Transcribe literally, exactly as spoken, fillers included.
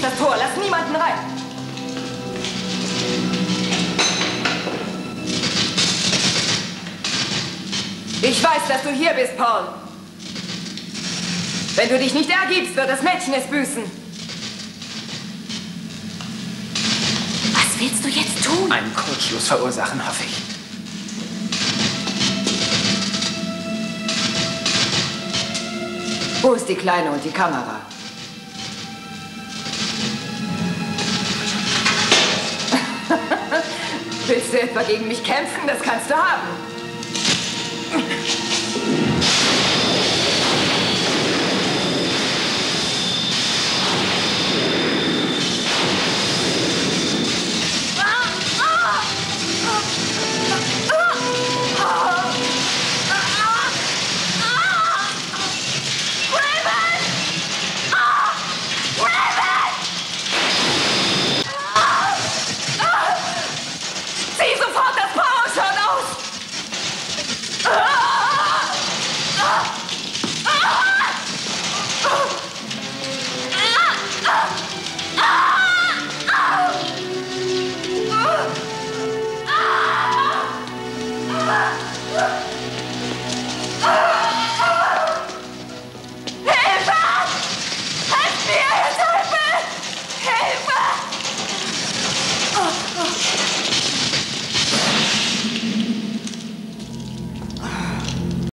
das Tor. Lass niemanden rein. Ich weiß, dass du hier bist, Paul. Wenn du dich nicht ergibst, wird das Mädchen es büßen. Was willst du jetzt tun? Einen Kurzschluss verursachen, hoffe ich. Wo ist die Kleine und die Kamera? Willst du etwa gegen mich kämpfen? Das kannst du haben.